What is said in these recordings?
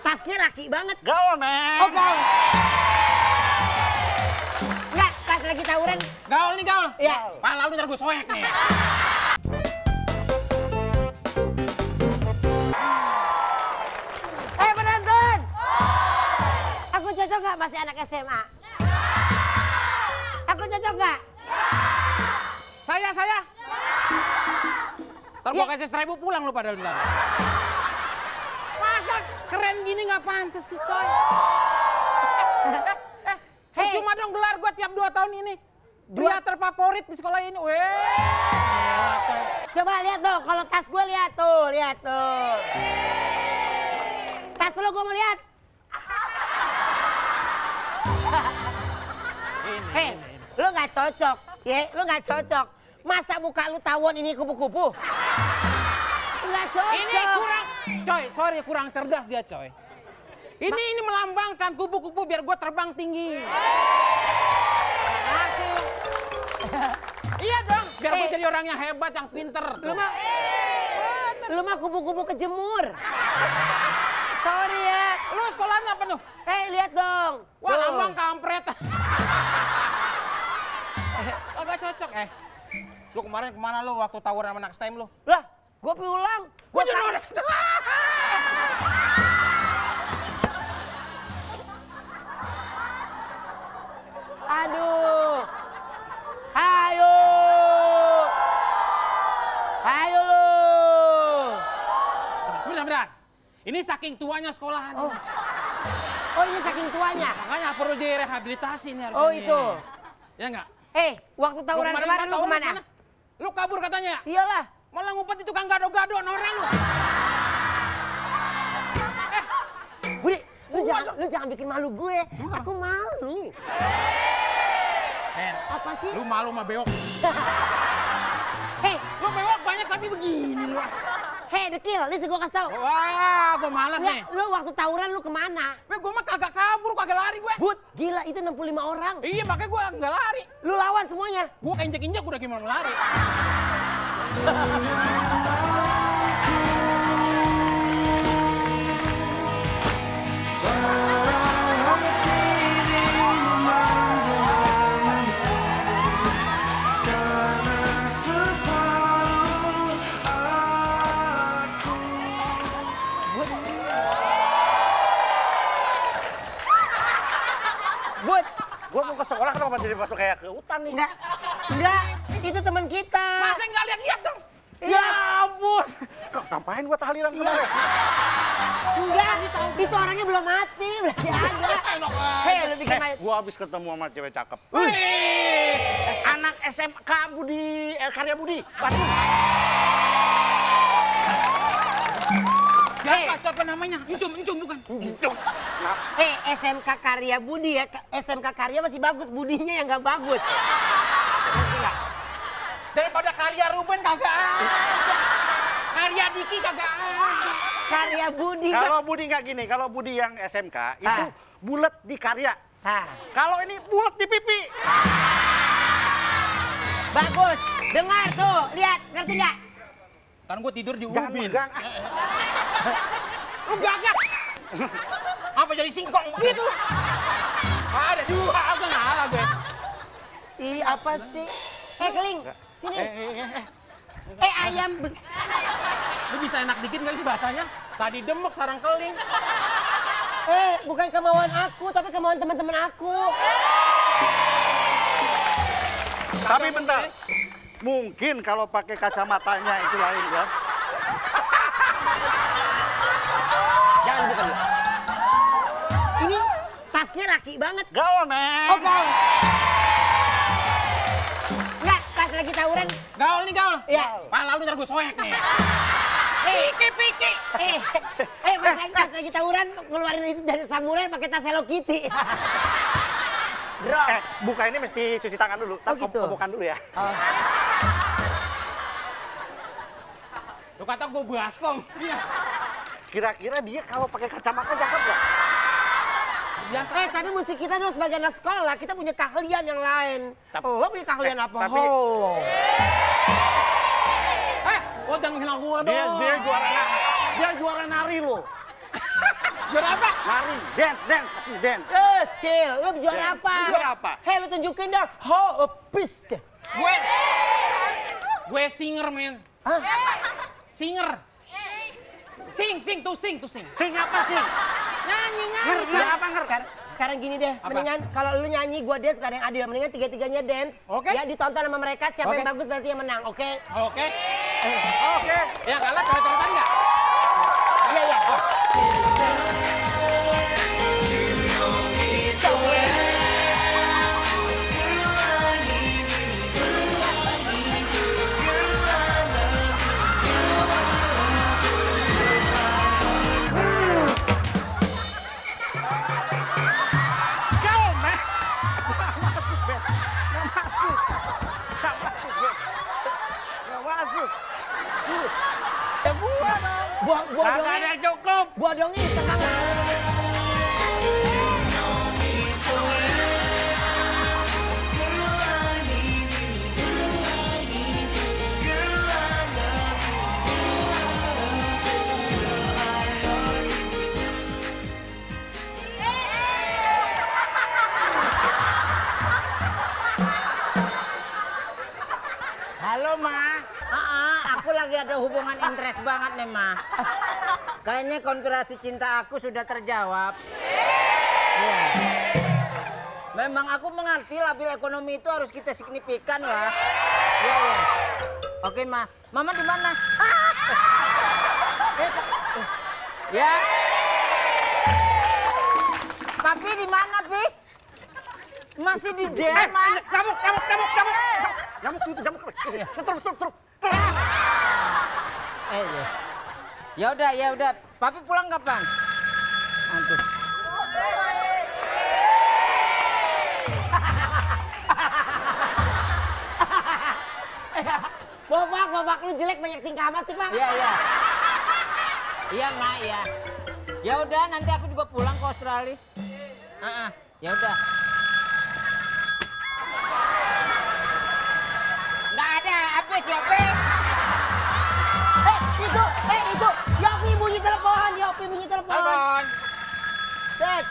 tasnya laki banget. Gaul, men. Oh, gaul. Enggak, pas lagi tawuran. Gaul nih, gaul. Iya. Pala lu ntar gue soek nih. Penonton. Aku cocok nggak masih anak SMA? Aku cocok nggak? Saya. Ntar gue kasih 1000 pulang lu pada bentar. Masa keren gini nggak pantas sih, coy. Cuma dong gelar gue tiap 2 tahun ini. Pria terfavorit di sekolah ini. Coba lihat dong, kalau tas gue lihat tuh. Tas lo gue mau lihat. Hei, lu nggak cocok, ya? Lu nggak cocok. Masa muka lu tawon ini kupu-kupu? Nggak cocok. Ini kurang, coy. Sorry, kurang cerdas dia, coy. Ini melambangkan kupu-kupu biar gue terbang tinggi. Iya dong, biar gue jadi orang yang hebat, yang pinter. Lu mah kupu-kupu kejemur. Sorry ya. Lu sekolahan apa tuh? Lihat dong. Wah, lambang kampret. Agak cocok, Lu kemarin kemana lu waktu tawuran sama anak STEM lu? Lah, gue pulang. Gue jadi orang. Aduh. Ayo lu. Sebentar. Ini saking tuanya sekolahan. Oh, ini saking tuanya. Makanya perlu direhabilitasi nih harusnya. Oh, itu. Ya enggak? Waktu tawuran kemarin lu kemana? Lu kabur katanya? Iyalah. Malah ngumpet itu kan gado-gado noren lu. Budi, lu jangan bikin malu gue. Aku malu. Apa sih? Lu malu sama bewok. Lu bewok banyak tapi begini lu. Dekil, nih gue kasih tau. Wah, gue males nih. Lu waktu tawuran lu kemana? Gue mah kagak kabur, kagak lari gue. Bud, gila itu 65 orang. Iya, makanya gue nggak lari. Lu lawan semuanya. Gue injek-injek udah gimana lari. Bud, Gue mau ke sekolah kenapa jadi masuk kayak ke hutan nih? enggak, itu teman kita. Masa nggak lihat dong? Ya ampun. Kok ngapain gue tahlilan kemarin? Enggak, itu orangnya belum mati, berarti ada. Lu bikin main. Gue habis ketemu sama cewek cakep. Anak SMK Budi, Karya Budi. Siapa namanya? Encum bukan? Encum. SMK Karya Budi ya. SMK Karya masih bagus, Budinya yang nggak bagus. Daripada Karya Ruben kagak ada. Karya Diki kagak ada. Karya Budi. Kalau Budi nggak gini, kalau Budi yang SMK itu bulat di karya. Kalau ini bulat di pipi. Bagus. Dengar tuh, lihat, ngerti nggak? Kan gue tidur di Jangan ubin. megang. Lu gagak. Apa jadi singkong gitu? Ada 2, aku ngalah gue. Ih, apa sih? Keling, sini. Ayam. Lu bisa enak dikit nggak sih bahasanya? Tadi demek, sarang keling. Bukan kemauan aku, tapi kemauan teman-teman aku. Tapi bentar. Mungkin kalau pakai kacamatanya itu lain ya. Jangan buka dulu. Ini tasnya laki banget. Gaul, men. Oh, gaul. Enggak, pas lagi tawuran. Gaul nih, gaul. Iya. Pala lu ntar gue soek nih. Piki. Pas lagi tawuran ngeluarin itu dari samurai pakai tas Hello Kitty. Bro. Buka ini mesti cuci tangan dulu. Oh, gitu. Kobokan dulu ya. Lu kata gue baskom. Kira-kira dia kalau pakai kacamata cakep nggak? Biasa. Tapi mesti kita dong sebagai anak sekolah, kita punya keahlian yang lain. Lo punya keahlian apa? Tapi Oh, jangan kenal gue dong. dia juara nari loh. Juara apa? Lari, dance, dance. Cil, lu juara apa? Juara apa? Hei, lu tunjukin dong. How a beast. Gue singer, men. Hah? Singer. Sing. Sing apa sih? Nyanyi. Apa nger? Sekarang gini deh, mendingan kalau lu nyanyi, gua dance, gak ada yang adil. Mendingan tiga-tiganya dance. Oke. Ya, ditonton sama mereka, siapa Oke. yang bagus berarti yang menang, oke? Oke. Oke. Yang kalah coret-coretan nggak? Iya. Buang Kagak ada yang cukup. bodongin semangat. Halo, Ma. Aku lagi ada hubungan interest banget nih, Ma. Kayaknya konspirasi cinta aku sudah terjawab. Iya. Memang aku mengerti labil ekonomi itu harus kita signifikan lah. Iya. Oke, Ma. Mama di mana? Ya. Papi di mana, Pi? Masih di jam, Ma. Jamuk. Stop. Iya. Ya udah. Papi pulang kapan? Aduh. Bapak lu jelek banyak tingkah amat sih, Pak. Iya. Iya, Ma, iya. Ya udah, nanti aku juga pulang ke Australia. Ya udah. Nggak ada, habis ya, Pi. Itu. Yopi bunyi telepon. Telepon. Set.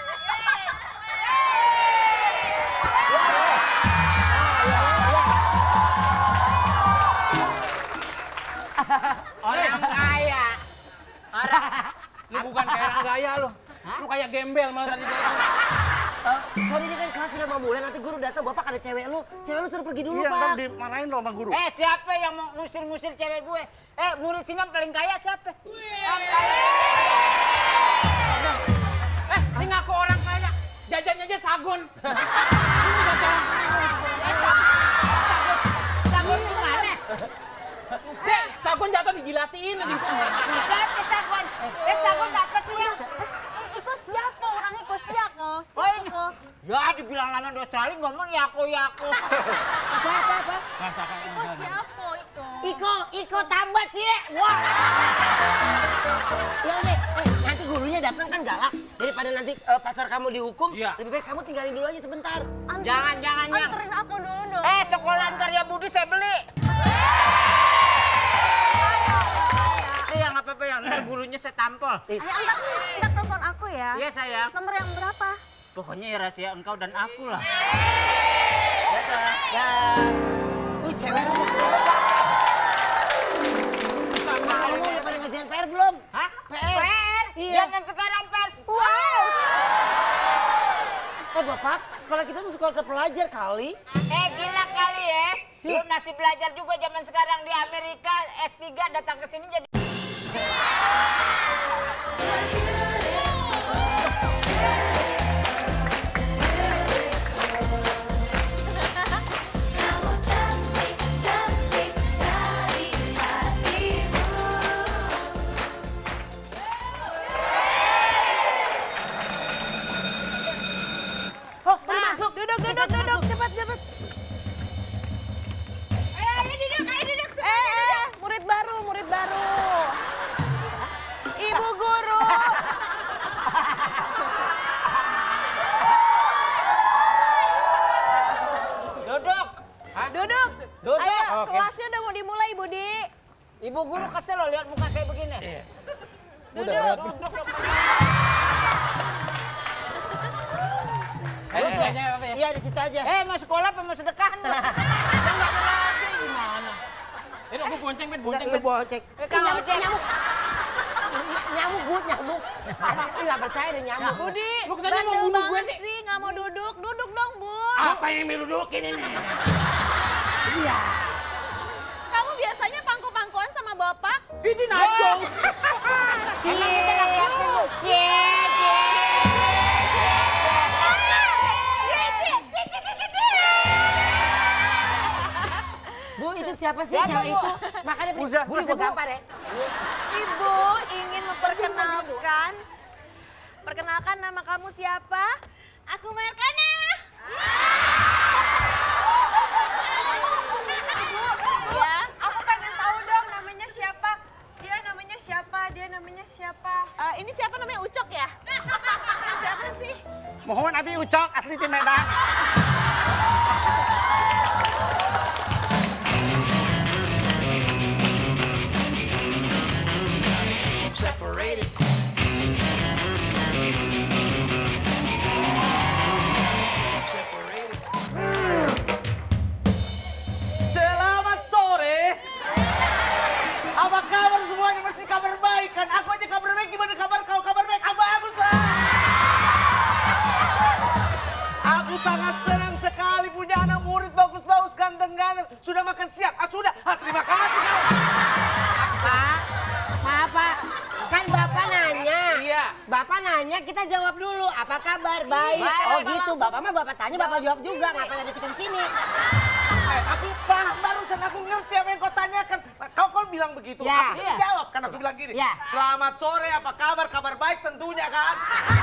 Orang kaya. Lu bukan kayak orang gaya lu. Lu kayak gembel malah tadi. Sorry, ini kan kelas sudah mau mulai, nanti guru datang, bapak ada cewek lu suruh pergi dulu, Iya, Pak. ntar dimarahin lo sama guru. Siapa yang mau ngusir-ngusir cewek gue? Murid sini yang paling kaya siapa? Ini ngaku orang kaya. Jajannya aja sagon. Sagon di mana? Dek, sagon jatuh dijilatiin lagi. Siapa Sagon? Sagon apa sih ya? Iko siapa? Orang Iko siapa? Oh iya. Ya dibilang lama di Australia ngomong yako. Apa? Iko siapa Iko? Iko tambat sih. Wah. Ya udah, nanti gurunya datang kan galak. Daripada nanti pacar kamu dihukum, Iya. lebih baik kamu tinggalin dulu aja sebentar. Jangan. Anterin aku dulu dong. Sekolah Karya Budi saya beli. Yang apa-apa yang ntar gurunya saya tampol. Ayo antar telepon aku ya. Iya sayang. Nomor yang berapa? Pokoknya ya rahasia engkau dan aku lah. Ya. Wih, cewek lu. Kamu udah pada ngerjain PR belum? Hah? PR? Iya. Jangan sekarang PR. Wow. Bapak, sekolah kita tuh sekolah terpelajar kali. Gila kali ya. Lu masih belajar juga zaman sekarang di Amerika S3 datang ke sini jadi Masuk. Duduk. Cepet. Murid baru. Ibu guru. duduk. Duduk. Ayo, Oke. kelasnya udah mau dimulai, Budi. Ibu guru kesel lo lihat muka kayak begini. Duduk. Duduk. saya di situ aja. Mau sekolah apa mau sedekah? Nggak ada lagi gimana? Gue bonceng, Ben, bonceng, Ben. Bonceng. Nyamuk. Nyamuk, Bud, nyamuk. Nggak percaya deh nyamuk. Budi, Lu kesannya mau bunuh gue banget sih. nggak mau duduk. Duduk dong, Bud. Apa yang didudukin ini? Iya. Kamu biasanya pangku-pangkuan sama bapak? Ini najong. Emang kita laki-laki lu? Bu, itu siapa sih cewek itu? Makanya Budi gua gampar ya. Ibu ingin memperkenalkan. Perkenalkan nama kamu siapa? Aku Markana. Bu, Ya. aku pengen tahu dong namanya siapa? Dia namanya siapa? Dia namanya siapa? Ini siapa namanya Ucok ya? Siapa sih? Mohon Abi Ucok asli di Medan. Selamat sore. Apa kabar semuanya? Mesti kabar baik kan? Aku aja kabar baik. Gimana kabar kau? Kabar baik? Bagus lah. Aku sangat senang sekali punya anak murid bagus-bagus, ganteng-ganteng. Sudah makan siap? Sudah. Terima kasih. Pak, kan Bapak nanya. Iya. Bapak nanya, kita jawab dulu. Apa kabar? Baik. Oh gitu, Bapak mah Bapak tanya, Bapak jawab juga. Ngapain ada kita di sini? Aku paham barusan, aku ngerti apa yang kau tanyakan. Kau bilang begitu, Ya. aku jawab kan aku bilang gini. Ya. Selamat sore, apa kabar? Kabar baik tentunya kan?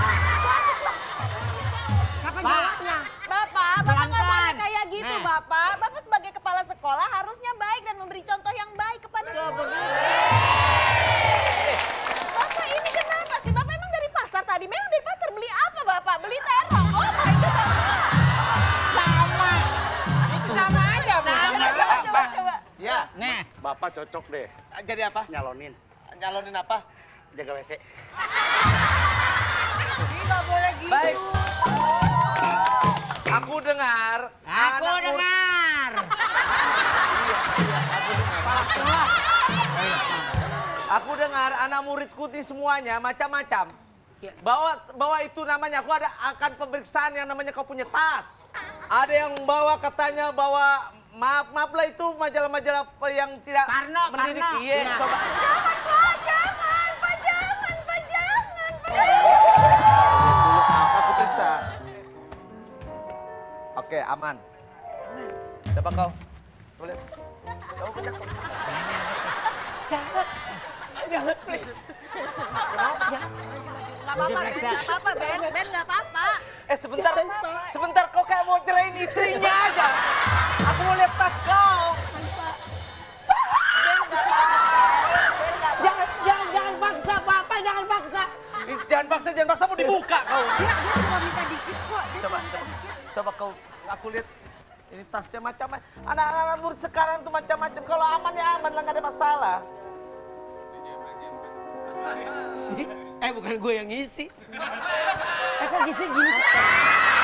Kapan jawabnya? Bapak nggak boleh Pelan-pelan. kayak gitu, Nah. Bapak. Bapak sebagai kepala sekolah harusnya baik dan memberi contoh yang baik kepada semua. Bapak ini kenapa sih? Bapak emang dari pasar tadi? Memang dari pasar beli apa, Bapak? Beli terong. Oh my God. Sama. Itu sama aja, Bu. Coba. Ya. Nah, Bapak cocok deh Jadi apa? nyalonin. Nyalonin apa? Jaga WC. Nggak boleh gitu. Baik. Aku dengar. Aku dengar anak muridku ini semuanya macam-macam. Bawa itu namanya, aku akan pemeriksaan yang namanya kau punya tas. Ada yang bawa katanya bawa maaf lah itu majalah-majalah yang tidak mendidik. Iya, coba. Aku periksa. Oke, aman. Coba kau. Boleh. Kau punya kau. Jangan, please. Nggak apa-apa, Ben. Ben nggak apa-apa. Sebentar kau kayak mau cerain istrinya aja. Aku mau lihat tas kau. Jangan paksa, Papa, jangan paksa. Jangan paksa mau dibuka kau. Dia cuma minta dikit kok. Coba kau, aku lihat ini tasnya macam-macam. Anak-anak murid sekarang tuh macam-macam. Kalau aman ya aman lah, nggak ada masalah. Bukan gue yang ngisi. Kok ngisi gini sih?